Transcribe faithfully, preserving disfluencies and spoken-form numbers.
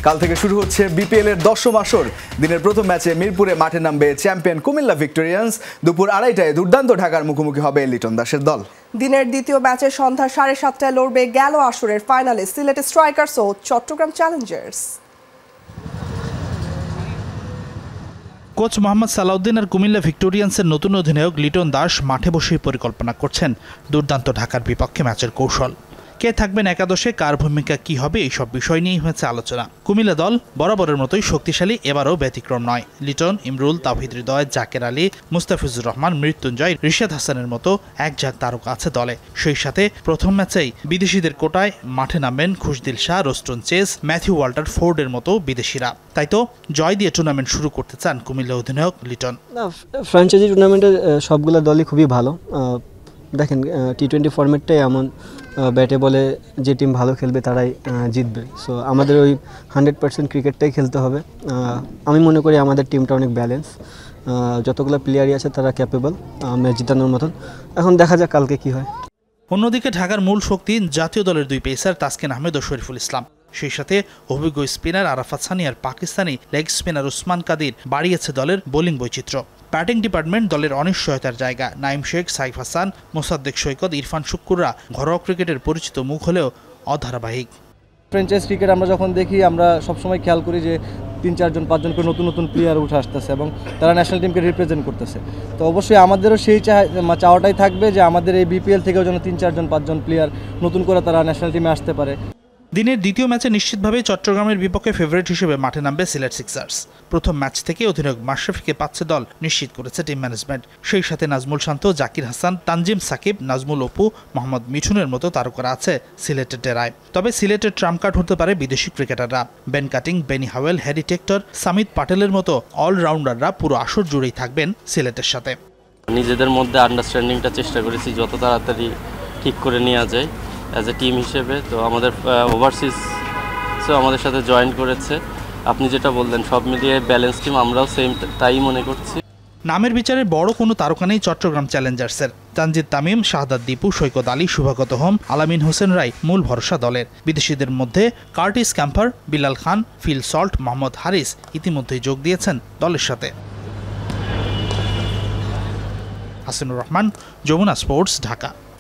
কাল থেকে শুরু হচ্ছে বিপিএল এর দশম আসর। দিনের প্রথম ম্যাচে মিরপুরে মাঠে নামবে চ্যাম্পিয়ন কুমিল্লা ভিক্টোরিয়ান্স। দুপুর আড়াইটায় দুর্দান্ত ঢাকার মুখোমুখি হবে লিটন দাসের দল। দিনের দ্বিতীয় ম্যাচে সন্ধ্যা সাড়ে সাতটায় লড়বে গেল আসরের ফাইনালে সিলেট স্ট্রাইকার্স ও চট্টগ্রাম চ্যালেঞ্জার্স। কোচ মোহাম্মদ সালাউদ্দিন আর কুমিল্লা ভিক্টোরিয়ান্সের নতুন অধিনায়ক লিটন দাস মাঠে বসেই পরিকল্পনা করছেন দুর্দান্ত ঢাকার বিপক্ষে ম্যাচের কৌশল। কে থাকবেন একাদশে, কার ভূমিকা কি হবে, এইসব বিষয় নিয়েই হয়েছে আলোচনা। কুমিল্লা দল বরাবরের মতোই শক্তিশালী, এবারও ব্যতিক্রম নয়। লিটন, ইমরুল, তাওহিদ হৃদয়, জাকের আলী, মুস্তাফিজুর রহমান, মৃত্যুঞ্জয়, রিশাদ হাসানের মতো একঝাঁক তারকা আছে দলে। সেই সাথে প্রথম ম্যাচেই বিদেশিদের কোটায় মাঠে নামবেন Khushdil Shah, Roston Chase, Matthew Walter ফোর্ডের মতো বিদেশিরা। তাই তো জয় দিয়ে টুর্নামেন্ট শুরু করতে চান কুমিল্লা অধিনায়ক লিটন। ফ্র্যাঞ্চাইজি টুর্নামেন্টের সবগুলো দলই খুবই ভালো। দেখেন, টি টোয়েন্টি ফরম্যাটটাই এমন, ব্যাটে বলে যে টিম ভালো খেলবে তারাই জিতবে। সো আমাদের ওই হান্ড্রেড পার্সেন্ট ক্রিকেটটাই খেলতে হবে। আমি মনে করি আমাদের টিমটা অনেক ব্যালেন্স, যতগুলো প্লেয়ারই আছে তারা ক্যাপেবল ম্যাচ জিতানোর মতন। এখন দেখা যাক কালকে কি হয়। অন্যদিকে ঢাকার মূল শক্তি জাতীয় দলের দুই পেসার তাসকিন আহমেদ ও শরীফুল ইসলাম। সেই সাথে অভিজ্ঞ স্পিনার আরাফাত সানি আর পাকিস্তানি লেগ স্পিনার উসমান কাদির বাড়িয়েছে দলের বোলিং বৈচিত্র্য। ব্যাটিং ডিপার্টমেন্ট দলের অনিশ্চয়তার জায়গা। নাইম শেখ, সাইফ হাসান, মোসাদ্দেক সৈকত, ইরফান শুক্কুররা ঘরোয়া ক্রিকেটের পরিচিত মুখ হলেও অধারাবাহিক। ফ্র্যাঞ্চাইজ ক্রিকেট আমরা যখন দেখি, আমরা সবসময় খেয়াল করি যে তিন চারজন পাঁচজন করে নতুন নতুন প্লেয়ার উঠে আসতেছে এবং তারা ন্যাশনাল টিমকে রিপ্রেজেন্ট করতেছে। তো অবশ্যই আমাদেরও সেই চাওয়াটাই থাকবে যে আমাদের এই বিপিএল থেকেও যেন তিন চারজন পাঁচজন প্লেয়ার নতুন করে তারা ন্যাশনাল টিমে আসতে পারে। দিনের দ্বিতীয় ম্যাচে নিশ্চিতভাবে চট্টগ্রামের বিপক্ষে ফেভারিট হিসেবে মাঠে নামবে সিলেট সিক্সার্স। প্রথম ম্যাচ থেকে অধিনায়ক মাশরাফিকে পাচ্ছে দল নিশ্চিত করেছে টিম ম্যানেজমেন্ট। সেই সাথে নাজমুল শান্ত, জাকির হাসান, তানজিম সাকিব, নাজমুল অপু, মোহাম্মদ মিঠুনের মতো তারকারা আছে সিলেটের ডেরায়। তবে সিলেটের ট্রাম্প কার্ড হতে পারে বিদেশি ক্রিকেটাররা। Ben Cutting, Benny Howell, Harry Tector, Samit পাটেলের মতো অলরাউন্ডাররা পুরো আসর জুড়েই থাকবেন সিলেটের সাথে। নিজেদের মধ্যে আন্ডারস্ট্যান্ডিংটা চেষ্টা করেছি যত তাড়াতাড়ি ঠিক করে নেওয়া যায় অ্যাজ এ টিম হিসেবে। তো আমাদের ওভারসিজ আমাদের সাথে জয়েন করেছে। আপনি যেটা বললেন, সব মিলিয়ে ব্যালেন্স টিম, আমরাও সেম তাই মনে করছি। নামের বিচারে বড় কোনো তারকা নেই চট্টগ্রাম চ্যালেঞ্জার্সের। তানজিদ তামিম, শাহাদাত দীপু, সৈকত আলী, শুভাগত হোম, আলামিন হোসেন রায় মূল ভরসা দলের। বিদেশিদের মধ্যে Curtis Campher, Bilal Khan, Phil Salt, Mohammad Haris ইতিমধ্যেই যোগ দিয়েছেন দলের সাথে। হাসিনুর রহমান, যমুনা স্পোর্টস, ঢাকা।